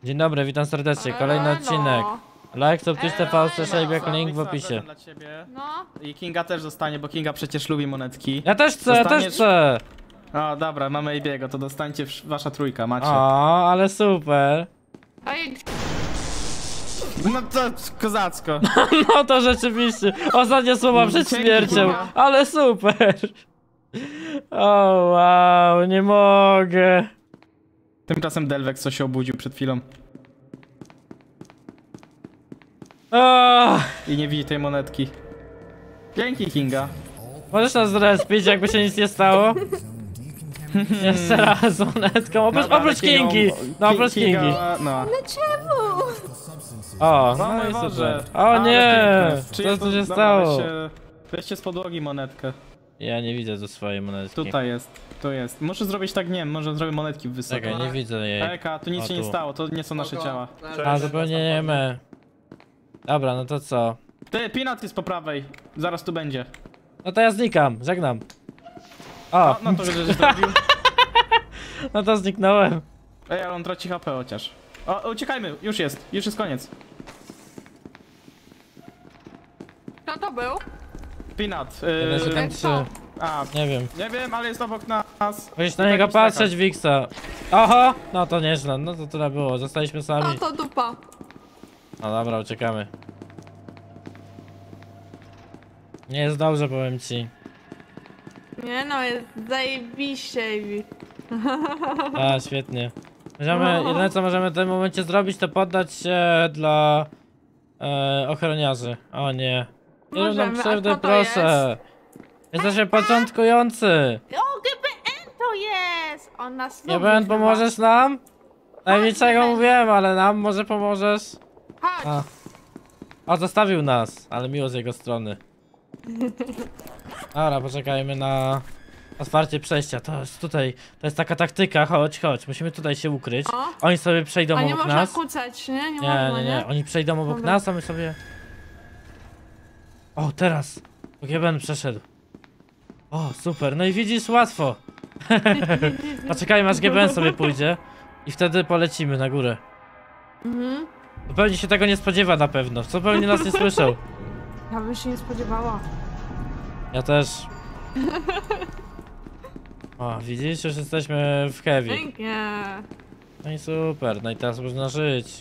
Dzień dobry, witam serdecznie. Kolejny odcinek. Like, subskrypcz TV, słyszaj jak link w opisie. Dla ciebie. No. I Kinga też zostanie, bo Kinga przecież lubi monetki. Ja też chcę, ja też chcę. O, dobra, mamy Ejbiego, to dostańcie wasza trójka, macie. O, ale super. Ej, No to kozacko. No to rzeczywiście. Ostatnie słowa przed Dzięki, śmiercią. Kinga. Ale super. O, wow, nie mogę. Tymczasem Delvex co się obudził przed chwilą O, i nie widzi tej monetki. Dzięki, Kinga. możesz nas zrespić, jakby się nic nie stało? Jeszcze raz monetką, oprócz Kingi. No, oprócz Kingi. No. czemu? O, No no i Boże. super. O Ale nie, piękne. Czy co jest tu się dobra, stało? weźcie z podłogi monetkę. Ja nie widzę tu swojej monetki. Tutaj jest, tu jest. Muszę zrobić tak, nie wiem, może zrobię monetki wysoko. Czekaj, nie widzę jej. Eka, tu nic O, się nie tu. stało, to nie są nasze ciała. A, zupełnie nie my. Dobra, no to co? Ty, Peanut jest po prawej. Zaraz tu będzie. No to ja znikam, żegnam. O, No to że zrobił. no to zniknąłem. Ej, ale on traci HP chociaż. O, uciekajmy, już jest koniec. Kto to był? Peanut. 173. A, Nie wiem. nie wiem, ale jest obok nas. Musisz I na niego taki staka. patrzeć, Wiksa. Oho! No to nieźle, no to tyle było, zostaliśmy No sami. to dupa. No dobra, uciekamy. Nie jest dobrze, powiem ci. Nie no, jest zajebiście. A, świetnie. Jedyne co możemy w tym momencie zrobić, to poddać się dla ochroniarzy. O nie. Nie rób nam Możemy, a krzywdy, kto to proszę. Jesteśmy początkujący. O, GBN to jest! On nas Nie lubi będę, chyba. pomożesz nam? Tajemniczego GBN. mówiłem, ale nam może pomożesz? Chodź. A. O, zostawił nas, ale miło z jego strony. Dobra, poczekajmy na otwarcie przejścia. To jest tutaj, to jest taka taktyka. Chodź, chodź, musimy tutaj się ukryć. O. Oni sobie przejdą A nie obok można nas. kłócać, nie? Nie Nie, można, nie, nie. Oni przejdą obok Dobra. nas, a my sobie... O, teraz. GBN przeszedł. O, super. No i widzisz, łatwo. Poczekajmy, aż GBN sobie pójdzie. I wtedy polecimy na górę. Mhm. Zupełnie się tego nie spodziewa na pewno. Zupełnie nas nie słyszał. Ja bym się nie spodziewała. Ja też. O, widzisz? Już jesteśmy w heavy. Pięknie. No i super. No i teraz można żyć.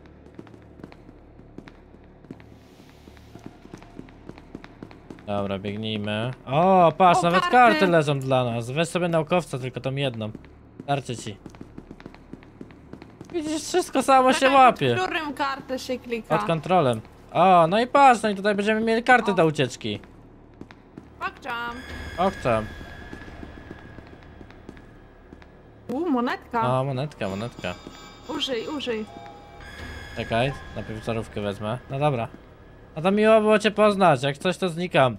Dobra, biegnijmy. O, patrz, O, nawet karty. karty leżą dla nas. Weź sobie naukowca, tylko tą jedną. Starczy ci. Widzisz, wszystko samo się Czekaj, łapie. pod którym kartę się klika? Pod kontrolem. O, no i patrz, no i tutaj będziemy mieli karty do ucieczki. Pakczam. Ok tam. Monetka. O, monetka, monetka. Użyj. Czekaj, najpierw żarówkę wezmę. No dobra. No to miło było cię poznać, jak coś to znikam.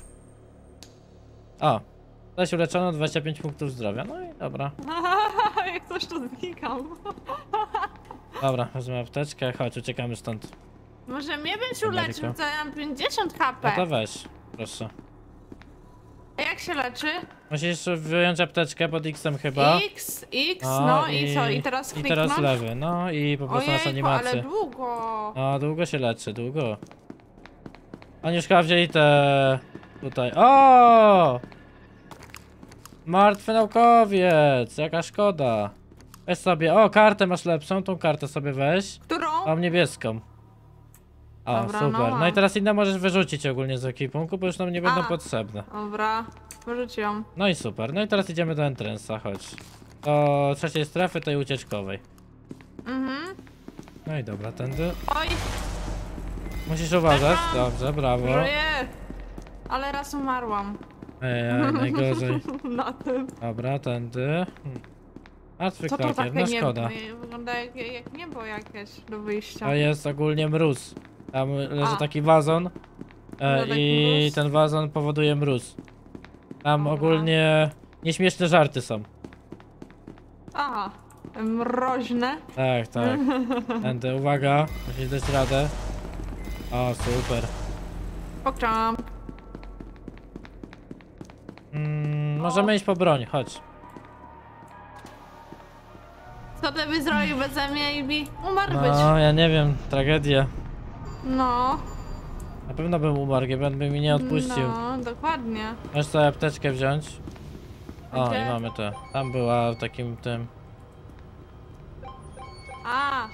O, ktoś uleczono 25 punktów zdrowia, no i dobra. Jak coś to znikam. Dobra, wezmę apteczkę, chodź, uciekamy stąd. Może mnie byś Amerika. uleczył, to ja mam 50 HP. No to weź, proszę. A jak się leczy? Musisz wyjąć apteczkę pod X-em chyba. X, no i co? I teraz I kliknąć? teraz lewy, no i po prostu masz Ojejku, ale animację. długo. No, długo się leczy, długo. Oni już chyba wzięli te... tutaj. O! Martwy naukowiec, jaka szkoda. Weź sobie, o, kartę masz lepszą, tą kartę sobie weź. Którą? Mam niebieską. O, Dobra, super. no No i mam. teraz inne możesz wyrzucić ogólnie z ekwipunku, bo już nam nie będą A. potrzebne. Dobra, wyrzuciłam. No i super. No i teraz idziemy do entrance'a, chodź. Do trzeciej strefy, tej ucieczkowej. Mhm. No i dobra, tędy. Oj, Musisz uważać. Dobrze, brawo. żyję. Ale raz umarłam. Ej, najgorzej. Na tym. Dobra, tędy. Martwy Co to klakier, takie no niebo? szkoda. Wygląda jak niebo jakieś do wyjścia. To jest ogólnie mróz. Tam leży A. taki wazon. Wygląda jak I mróz. ten wazon powoduje mróz. Tam Dobra. ogólnie nieśmieszne żarty są. Aha, mroźne. Tak, tak. Tędy, uwaga, musisz dać radę. O, super. Pokczam. Możemy iść po broń, chodź. Co ty by zrobił beze mnie i umarł być? No, ja nie wiem, tragedia. No. Na pewno bym umarł, GBN by mi nie odpuścił. No, dokładnie. Możesz sobie apteczkę wziąć. O, Gdzie? i mamy to. Tam była w takim tym. A.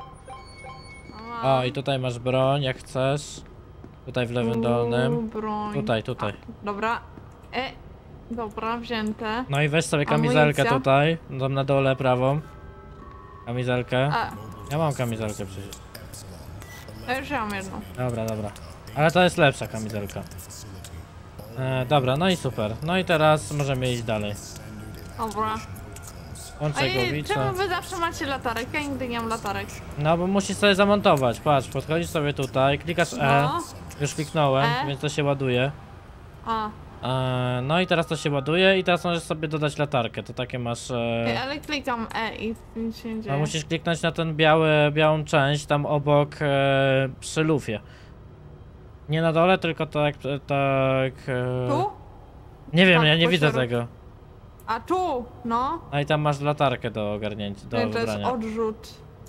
O, i tutaj masz broń, jak chcesz. Tutaj w lewym dolnym. Broń. Tutaj. Dobra. Dobra, wzięte. No i weź sobie kamizelkę Amunicja. tutaj. Tam na dole prawą. Kamizelkę. A, Ja mam kamizelkę przecież. ja już mam jedną. Dobra. Ale to jest lepsza kamizelka. Dobra, no i super. No i teraz możemy iść dalej. Dobra. Łączę Ej, głowicę. czemu wy zawsze macie latarek? Ja nigdy nie mam latarek. No bo musisz sobie zamontować. Patrz, podchodzisz sobie tutaj, klikasz E. No. Już kliknąłem, E. więc to się ładuje. A. No i teraz to się ładuje i teraz możesz sobie dodać latarkę. To takie masz. Ej, ale klikam i nic się nie dzieje. No musisz kliknąć na ten białą część tam obok przy lufie. Nie na dole, tylko tak. Tu? Nie wiem, Tak, ja nie po widzę środku. tego. A tu? No. No i tam masz latarkę do ogarnięcia, do Nie, to jest wybrania. odrzut.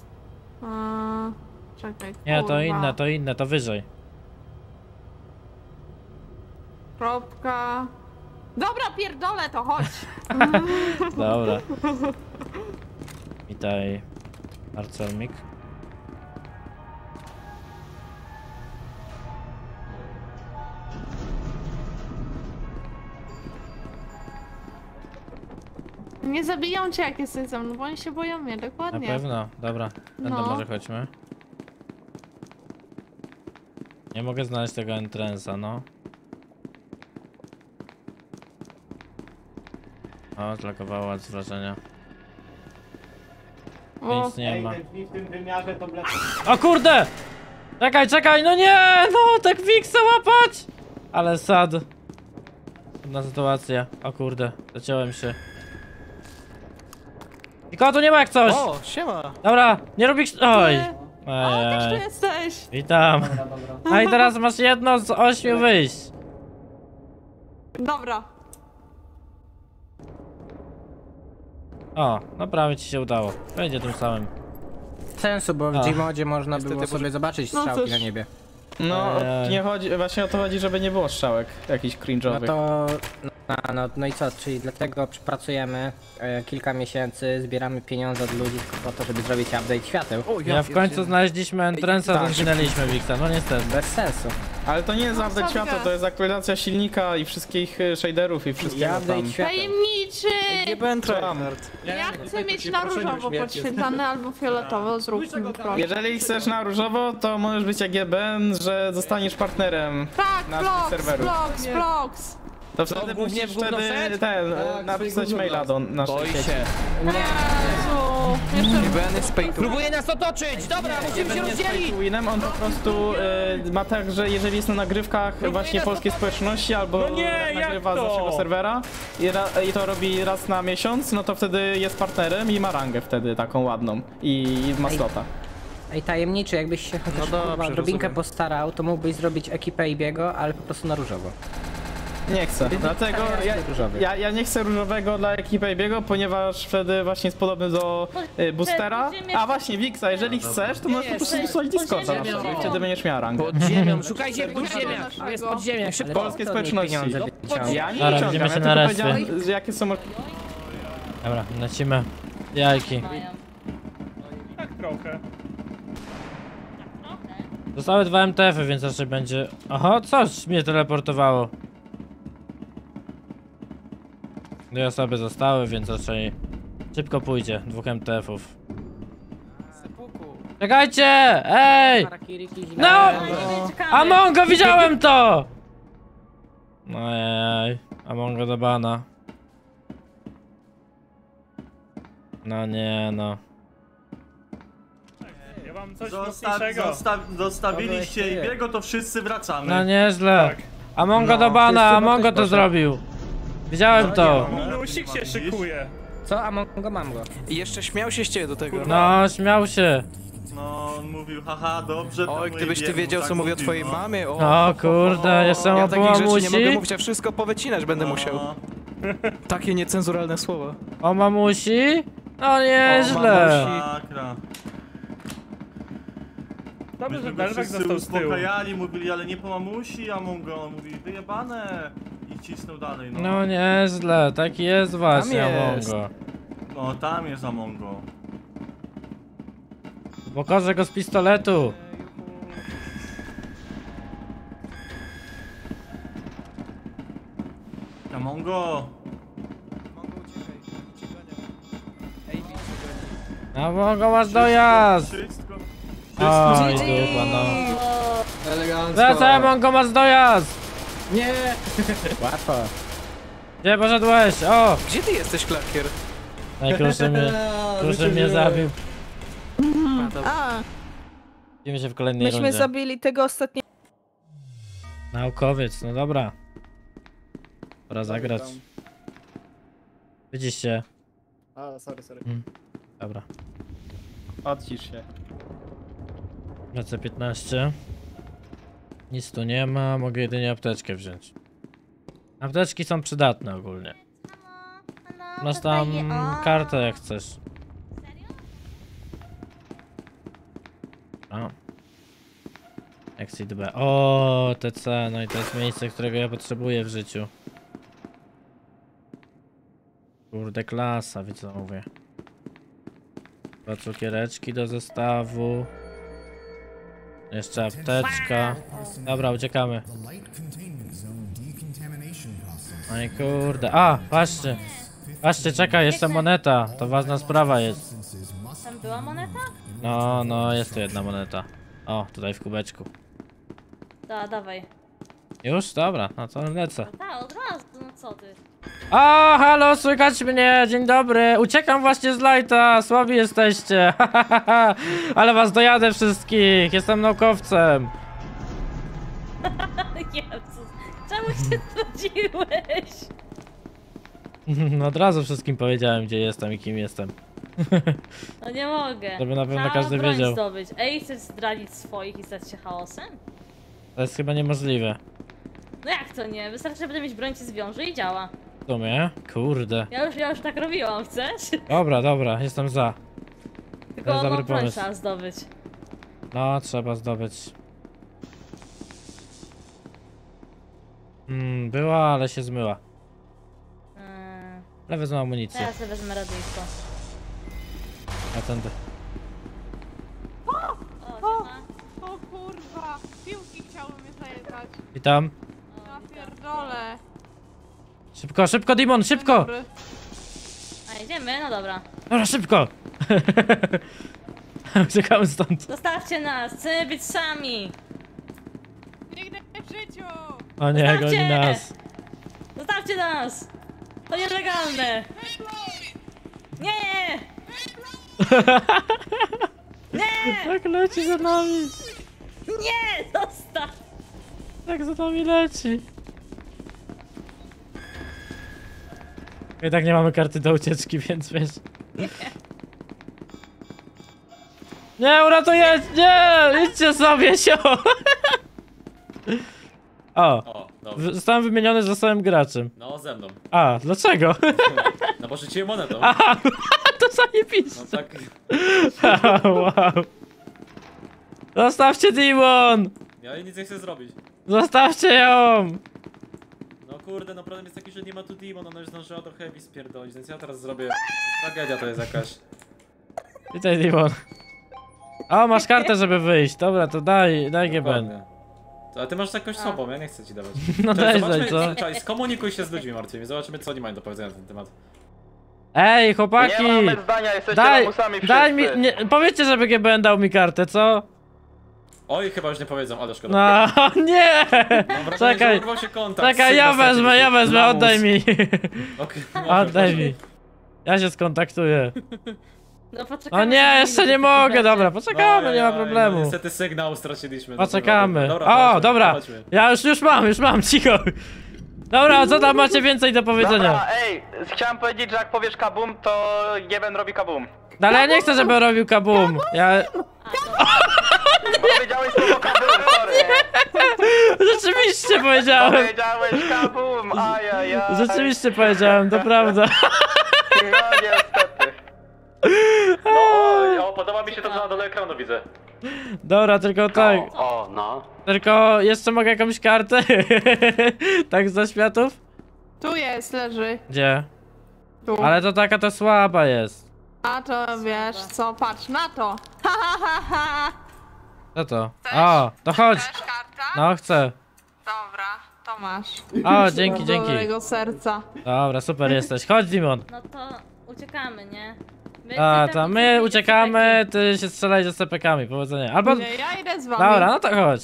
Czekaj, Nie, kurwa. to inne, to wyżej. Kropka. Dobra, pierdolę to, chodź. Dobra. Witaj, Arcelmik. Nie zabiją cię jak jesteś ze mną, bo oni się boją mnie, Na dokładnie. pewno, dobra. Będę No. może chodźmy. Nie mogę znaleźć tego entrance'a, no. O, zlagowało z wrażenia. O, Nic nie ma. w tym wymiarze to O kurde! Czekaj, no nie! No, tak Wiksa łapać! Ale sad. Trudna sytuacja. O kurde, zaciąłem się. Nikogo tu nie ma jak coś! O, siema! Dobra, nie robisz... Oj! ty. O, też tu Ej, jesteś. witam. A i teraz masz jedno z 8 wyjść. Dobra. O, no prawie ci się udało. Będzie tym samym. Sensu, bo w A. Gmodzie można było Niestety, sobie zobaczyć No strzałki cóż. na niebie. No, Ej. nie chodzi, właśnie o to chodzi, żeby nie było strzałek jakichś No cringe'owych. to... No i co, czyli dlatego pracujemy kilka miesięcy, zbieramy pieniądze od ludzi tylko po to, żeby zrobić update świateł. Ja w końcu znaleźliśmy entrance'a, tak. to zginęliśmy Wiksa, no niestety. Bez sensu. Ale to nie jest update sadkę. świata, to jest aktualizacja silnika i wszystkich shaderów i wszystkiego tam. Update świateł. Tajemniczy! byłem Ja chcę mieć na różowo podświetlane albo fioletowo, zrób mi proszę. Jeżeli chcesz na różowo, to możesz być jak GBN, że zostaniesz partnerem Tak, naszych serwerów. vlogs. To wtedy głównie musisz w gówno wtedy set? napisać maila do naszej Boi sieci. się. Jezu, jeszcze Próbuję nas otoczyć! Dobra, musimy się rozdzielić! Winem on po prostu ma tak, że jeżeli jest na nagrywkach właśnie polskiej społeczności albo No nie, jak nagrywa z to? naszego serwera i to robi raz na miesiąc, no to wtedy jest partnerem i ma rangę wtedy taką ładną i ma slota. Ej, tajemniczy, jakbyś się chociaż No dobrze, kurwa, odrobinkę rozumiem. postarał, to mógłbyś zrobić ekipę Ibiego, ale po prostu na różowo. Nie chcę, dlatego różowy. ja nie chcę różowego dla ekipy Ibiego, ponieważ wtedy właśnie jest podobny do boostera. A właśnie, Wiksa, jeżeli chcesz, to możesz po prostu wysłać Discorda na przykład i wtedy będziesz miała rangę. Pod ziemią, szukajcie pod ziemią! naszego. Jest pod ziemią, szybko! Polskie To niech społeczności. pieniądze wyciągnie. Ja nie Dobra, wyciągam, widzimy ja się tylko na respie. powiedziałem, że jakie są... Dobra, lecimy. Jajki. Tak trochę. Zostały 2 MTF-y, więc raczej będzie... Oho, coś mnie teleportowało. 2 osoby zostały, więc raczej szybko pójdzie. 2 MTF-ów. Czekajcie! Ej! No! Amongo, widziałem to! Ojej, Amongo do bana. No nie, no. Ja mam coś mocniejszego. Zostawiliście Ibiego, to wszyscy wracamy. No nieźle. Tak. Amongo do bana, Amongo to zrobił. Widziałem to. Minusik się szykuje. Co? A mam go. I jeszcze śmiał się z ciebie do tego. No, śmiał się. No, on mówił, haha, dobrze, to Oj, mój gdybyś ty Ibiego, wiedział, tak co mówię o mówił, twojej no. mamie, o... O kurde, jeszcze Ja mu takich rzeczy nie mogę mamusi. mówić, a wszystko powycinać będę musiał. No, Takie niecenzuralne słowa. O mamusi. No nieźle. Masakra. Dobrze, że Myśmy go Belwek wszyscy został z tyłu. uspokajali, mówili, ale nie po mamusi, a Mongo mówi wyjebane i cisnął dalej, no. No nieźle, taki jest właśnie jest. Amongo. No tam jest Amongo. Pokorzę go z pistoletu. Amongo! Amongo, masz dojazd. Wszystko. Oj, dupa, no. Elegancko. Wracaj, Amongo, masz dojazd. Nie! Łatwo. Gdzie poszedłeś? O! Gdzie ty jesteś, klakier? Kruszy mnie zabił. A, Widzimy się w kolejnej myśmy rundzie. zabili tego ostatniego. Naukowiec, no dobra. Pora zagrać. Widzicie? A, sorry. Dobra. Odcisz się. Lecę 15. Nic tu nie ma, mogę jedynie apteczkę wziąć. Apteczki są przydatne ogólnie. Masz tam kartę jak chcesz. O. Exit B. O, TC, no i to jest miejsce, którego ja potrzebuję w życiu. Kurde, klasa, widzowie. Dwa cukiereczki do zestawu. Jeszcze apteczka. Dobra, uciekamy. No i kurde. A, patrzcie. Patrzcie, czekaj, jeszcze moneta. To ważna sprawa jest. Tam była moneta? No, jest tu jedna moneta. O, tutaj w kubeczku. Da, dawaj. Już? Dobra, no to lecę. Da, od razu, no co ty? A, halo, słychać mnie, dzień dobry. Uciekam właśnie z lighta, słabi jesteście. Ale was dojadę wszystkich, jestem naukowcem. Jezus, czemu się zgodziłeś? No od razu wszystkim powiedziałem, gdzie jestem i kim jestem. No nie mogę. Żeby na pewno Trzeba każdy broń wiedział. zdobyć. Ej, chcesz zdradzić swoich i stać się chaosem? To jest chyba niemożliwe. No jak to nie? Wystarczy, że będę mieć broń, ci zwiąże i działa. W sumie? Kurde. Ja już tak robiłam, chcesz? Dobra, jestem za. Tylko jest dobry no, broń pomysł. trzeba zdobyć. No, trzeba zdobyć. Była, ale się zmyła. Ale wezmę amunicję. Teraz sobie wezmę radyjko. A tędy. O, siema. O kurwa, piłki chciały mnie zajebać. Witam. Ja pierdolę. Szybko, Dimon, szybko! Dobry. A jedziemy? No dobra. Dobra, szybko! Uciekamy stąd. Zostawcie nas, chcemy być sami. Nigdy w życiu. O nie, Zostawcie! goni nas. Zostawcie nas! To nielegalne! Nie! Nie! Tak leci za nami. Nie! Zostaw! Tak za nami leci. I tak nie mamy karty do ucieczki, więc wiesz. Nie, uratuję! Nie! Idźcie sobie, sio! O, Dobrze. zostałem wymieniony z losowych graczem. No, ze mną. A, dlaczego? No bo rzuciłem monetą. Aha, to zajebiście. No tak. Wow. Zostawcie Dimon! Ja nic nie chcę zrobić. Zostawcie ją! No kurde, no problem jest taki, że nie ma tu Demon, ona już zdążyła do Heavy spierdolić, więc ja teraz zrobię... Tragedia to jest jakaś. Witaj Dimon. O, masz kartę, żeby wyjść. Dobra, to daj GBN. Dokładnie. A ty masz jakąś sobą, ja nie chcę ci dawać. No daj, Zobaczmy, co? czekaj, skomunikuj się z ludźmi martwymi, zobaczymy co oni mają do powiedzenia na ten temat. Ej, chłopaki! Nie mamy zdania, jesteście Daj, lamusami daj mi, wszyscy. nie, powiedzcie, żeby GBN dał mi kartę, co? Oj, chyba już nie powiedzą, ale szkoda. No, nie! Dobra, Czekaj, urwał się kontakt. czekaj, ja wezmę, oddaj mi. Okay. Oddaj mi. Ja się skontaktuję. No poczekamy. O nie, jeszcze nie mogę, dobra, poczekamy, nie ma problemu. No, niestety sygnał straciliśmy. Poczekamy. Dobra, O, chodźmy, dobra, chodźmy. ja już mam, cicho. Dobra, co tam macie więcej do powiedzenia? Dobra, ej, chciałem powiedzieć, że jak powiesz kabum, to Gieben robi kabum. No ale ja nie chcę, żeby robił kabum. Ja... Powiedziałeś słowo kabum, sorry. Rzeczywiście powiedziałem. Powiedziałeś kabum, ajajaj. Rzeczywiście powiedziałem, to prawda. No niestety. O, podoba mi się to, co na dole ekranu widzę. Dobra, tylko tak. O, no. Tylko jeszcze mogę jakąś kartę? Tak za światów? Tu jest, leży. Gdzie? Tu. Ale to taka to słaba jest. A to wiesz co, patrz na to. Ha, ha, ha, ha. Co to? Chcesz? O, to chodź. Chcesz karta? No chcę. Dobra, to masz. O, dzięki, Z dzięki. dobrego serca. Dobra, super jesteś. Chodź, Dimon. No to uciekamy, nie? My A, chcemy to tam my uciekać uciekamy, ty się strzelaj ze stepekami, powodzenia. Albo... Nie, ja idę z wami. Dobra, no to chodź.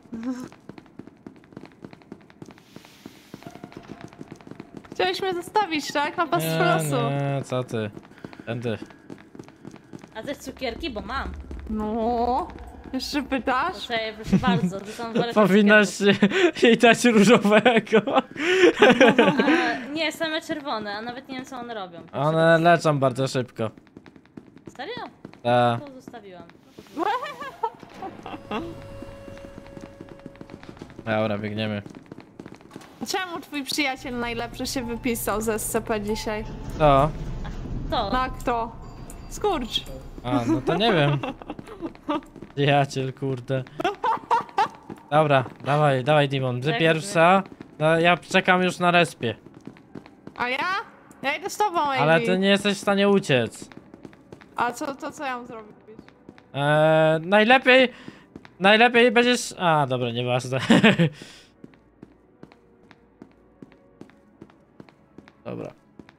Chciałeś mnie zostawić, tak? Na pastwę Nie, losu. nie, co ty. Tędy. A też cukierki, bo mam. No. Jeszcze pytasz? Proszę, proszę bardzo, to są worek Powinnaś cukierków. jej dać różowego. A, nie, same czerwone, a nawet nie wiem co one robią. One leczą bardzo szybko. Serio? Ta. To zostawiłam. Dobra, biegniemy. Czemu twój przyjaciel najlepszy się wypisał z SCP dzisiaj? Co? To. Na kto? Skurcz. A, no to nie wiem. Przyjaciel, kurde. Dobra, dawaj, dawaj Dimon, ty Tak, pierwsza. No, ja czekam już na respie. A ja? Ja idę z tobą, Amy. Ale ty nie jesteś w stanie uciec. A co ja mam zrobić? Najlepiej będziesz... A, dobra, nieważne. Dobra.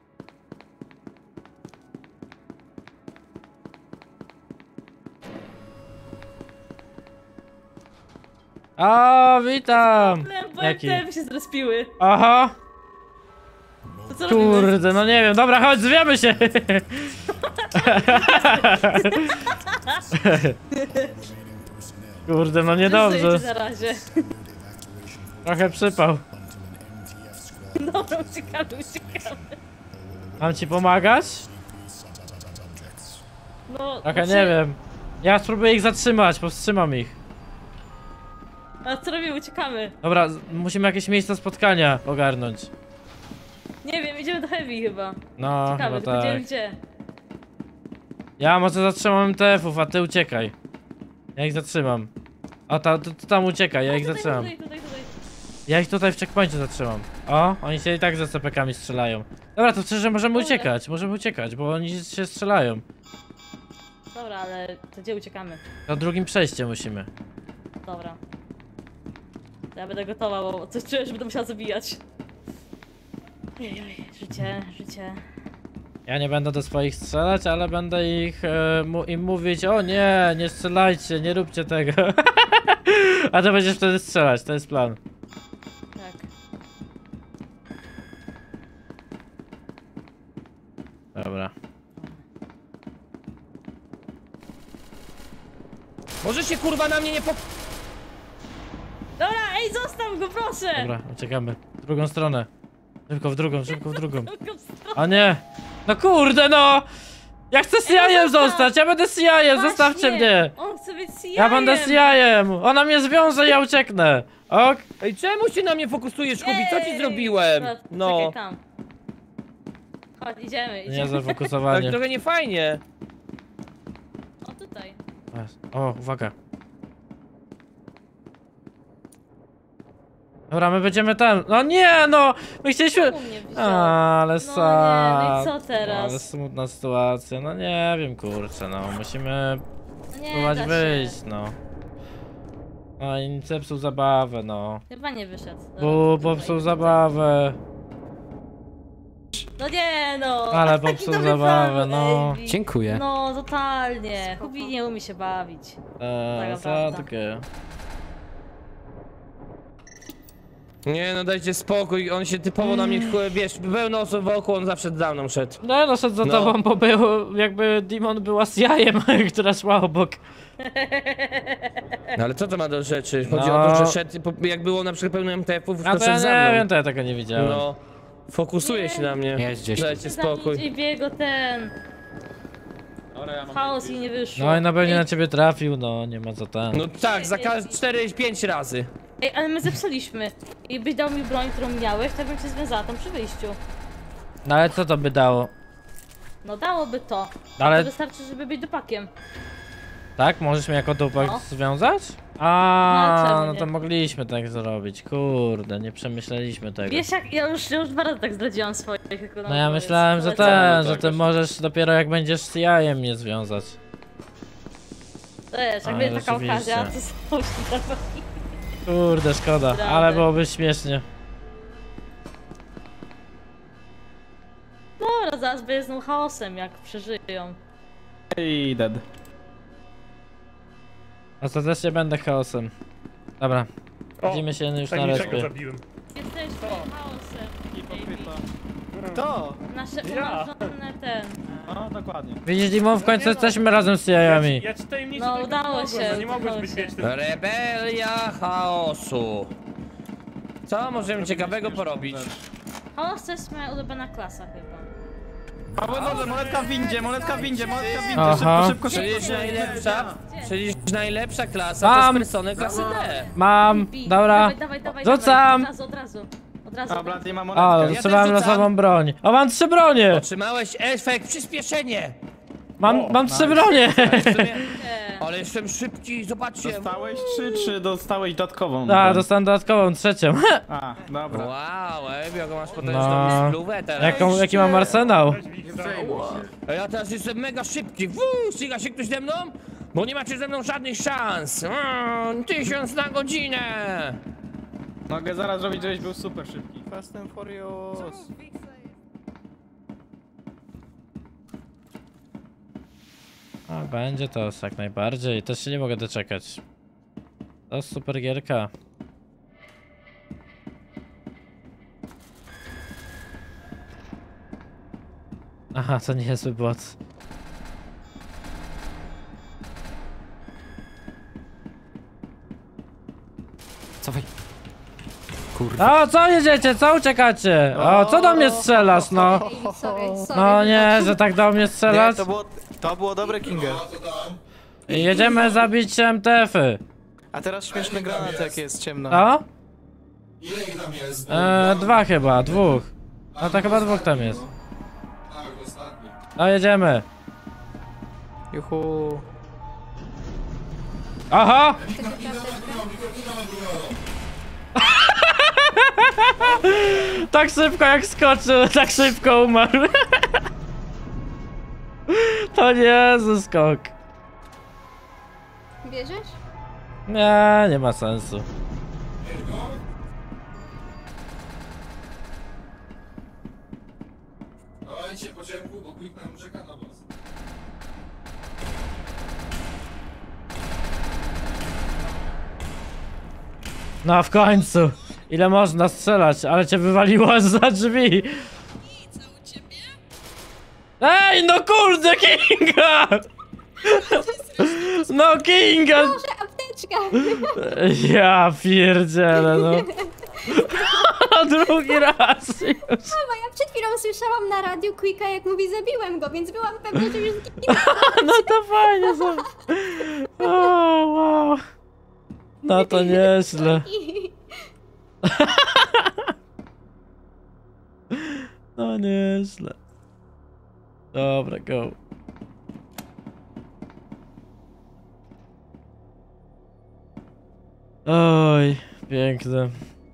O, witam! Jaki? Te się zrespiły. Aha! To co robimy? Kurde, no nie wiem. Dobra, chodź, zwiemy się! Kurde, no niedobrze. Żyjcie na razie. Trochę przypał. Dobra, uciekamy. Mam ci pomagać? No, Trochę nie wiem. Ja spróbuję ich zatrzymać, powstrzymam ich. A co robimy? Uciekamy. Dobra, musimy jakieś miejsce spotkania ogarnąć. Nie wiem, idziemy do Heavy chyba. No, Ciekawe, chyba tylko nie wiem tak. gdzie. Ja może zatrzymam MTF-ów, a ty uciekaj. Ja ich zatrzymam. O, to tam uciekaj, ja ich zatrzymam. Tutaj. Ja ich tutaj w checkpoincie zatrzymam. O, oni się i tak ze CPK-ami strzelają. Dobra, to szczerze możemy uciekać, bo oni się strzelają. Dobra, ale to gdzie uciekamy? To drugim przejście musimy. Dobra. To ja będę gotowa, bo coś czuję, że będę musiała zabijać. Ojej, życie. Ja nie będę do swoich strzelać, ale będę im mówić: o nie strzelajcie, nie róbcie tego. A to będziesz wtedy strzelać, to jest plan. Tak. Dobra. Może się kurwa na mnie nie po... Dobra, ej, zostaw go, proszę! Dobra, uciekamy. W drugą stronę. Szybko w drugą. Drugą stronę. O nie! No kurde, no! Ja chcę CIA zostać, ja będę CIA, zostawcie Właśnie, mnie! On chce być CIA. Ja będę CIA! Ona mnie zwiąże i ja ucieknę! Ok? Ej, czemu się na mnie fokusujesz, Kubi? Co ci zrobiłem? Dobra, No, czekaj tam. Chodź, idziemy. Nie tak zafokusowanie. trochę niefajnie. O, tutaj. O, uwaga. Dobra, my będziemy tam. No nie, no! My chcieliśmy... U mnie wziął. Ale No sad. nie, no i co teraz? Ale smutna sytuacja, no nie wiem, kurczę, no. Musimy No nie spróbować da się. wyjść, no. No i nic zepsuł zabawę, no. Chyba nie wyszedł. Dobra, Bo tutaj. popsuł zabawę. No nie no! Ale taki popsuł dobry zabawę, plan, no. Ejbi. Dziękuję. No, totalnie. Kubi nie umie się bawić. prawda. Sadkę. Nie no, dajcie spokój, on się typowo na mnie, wiesz, pełno osób wokół, on zawsze za mną szedł. No, no szedł za No. tobą, bo był, jakby Demon była z jajem, która szła obok. No ale co to ma do rzeczy? Chodzi No. o to, że szedł, jak było na przykład pełno MTF-ów, A to to ja szedł za nie mną. wiem, to ja tego nie widziałem. No, fokusuje się na mnie. Jest gdzieś. Dajcie spokój. Biego ten Dobra, ja mam chaos i nie wyszło. No i na pewno na ciebie trafił, no nie ma co tam. No tak, za 4-5 razy. Ej, ale my zepsuliśmy. I byś dał mi broń, którą miałeś, to bym się związała tam przy wyjściu. No ale co to by dało? No dałoby to. Ale- To wystarczy, żeby być dupakiem. Tak? Możesz mnie jako dupek No. związać? No, czemu No nie? to mogliśmy tak zrobić. Kurde, nie przemyśleliśmy tego. Wiesz jak, ja już 2 razy tak zdradziłam swoich ekonomów. No ja myślałem, że że ty możesz dopiero jak będziesz z jajem mnie związać. Wiesz, jak Ale będzie taka rzeczywiście. okazja, to są szlaki. Kurde, szkoda, Prawda. ale byłoby śmiesznie. Dobra, zaraz będzie znów chaosem, jak przeżyją. I dead. Ostatecznie będę chaosem. Dobra, widzimy się już na Tajemniczego respie. zabiłem. Jesteśmy chaosem. Kto? Nasze Ja. umarzone ten. No, dokładnie. Widzisz, Dimon, w końcu jesteśmy razem z jajami. Ja ci tajemnicy No, tego udało pomogłem, się, no nie mogłeś udało być się. wieczny. Rebelia chaosu. Co możemy ciekawego porobić? Chaos to jest moja ulubiona klasa chyba. Dobrze, monetka w windzie, monetka w windzie, monetka w windzie, Aha. szybko, szybko, Przecież szybko. najlepsza klasa Mam. to jest persony klasy D. Mam, dobra. Dawaj, Rzucam. Od razu. Dobra, nie ma O, monetkę. strzelałem też rzucam. losową broń. O, mam 3 bronie! Otrzymałeś efekt przyspieszenie. Mam 3 bronie! W sumie, Nie. ale jestem szybki, zobaczcie. Dostałeś 3, czy dostałeś dodatkową? Tak, dostałem dodatkową, 3. A, dobra. Wow, jaką masz potężną No. spluwę teraz. Jaki mam arsenał? Weź Wiksa. A ja teraz jestem mega szybki. Ściga się ktoś ze mną? Bo nie macie ze mną żadnych szans. 1000 na godzinę. Mogę zaraz zrobić, żebyś był super szybki. Fast and Furious. A, będzie to jak najbardziej. Też się nie mogę doczekać. To jest super gierka. Aha, to nie jest zły bot. Cofaj. O, co jedziecie? Co uciekacie? O, co do mnie strzelasz, no? No nie, że tak do mnie strzelasz. To było dobre, Kinger. Jedziemy zabić MTF-y. A teraz śmieszny granat, jak jest ciemno. O? 2 chyba, 2. No to chyba 2 tam jest. No jedziemy. Juhu. Aha! Tak szybko jak skoczył, tak szybko umarł. To niezły skok. Bierzesz? Nie, nie ma sensu. No w końcu. Ile można strzelać, ale cię wywaliło za drzwi. Ej, no kurde, Kinga! No Kinga! Może apteczka! Ja pierdzielę, no. Drugi raz już. Mama, ja przed chwilą słyszałam na radiu Quicka, jak mówi, zabiłem go, więc byłam pewna, że już zginął. No to fajnie, są. O, wow. No to nieźle. No nieźle. Dobra, go. Oj, piękne.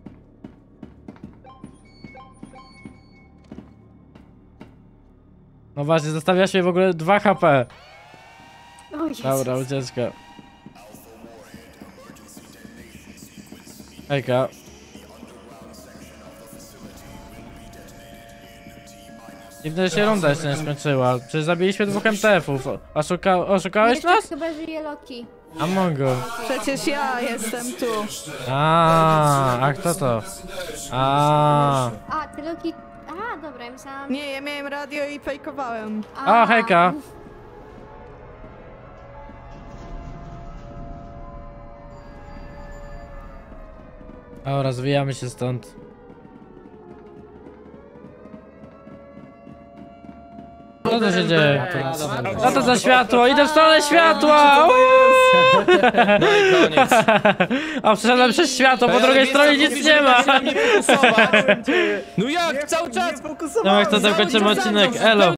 No właśnie, zostawiasz mi w ogóle 2 HP. O Jezus. Dobra, ucieczka. Hejka. Dziwne, że się runda jeszcze nie skończyła. Przecież zabiliśmy 2 MTF-ów. Oszukałeś Jeszcze nas? chyba żyje Loki. Amongo. Przecież ja jestem tu. A kto to? A A, ty Loki... A, dobra, ja myślałam... Nie, ja miałem radio i fejkowałem. O, hejka. O, rozwijamy się stąd. Co to się dzieje? Co to za światło? Idę w stronę światła! No i koniec. A przeszedłem przez światło, po drugiej stronie nic nie ma! No jak cały czas? No jak to zakończymy odcinek, elo!